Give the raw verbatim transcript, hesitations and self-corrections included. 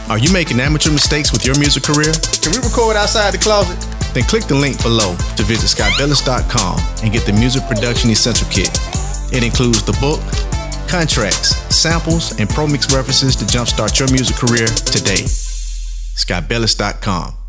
Are you making amateur mistakes with your music career? Can we record outside the closet? Then click the link below to visit scott bellis dot com and get the Music Production Essential Kit. It includes the book, contracts, samples, and pro mix references to jumpstart your music career today. scott bellis dot com.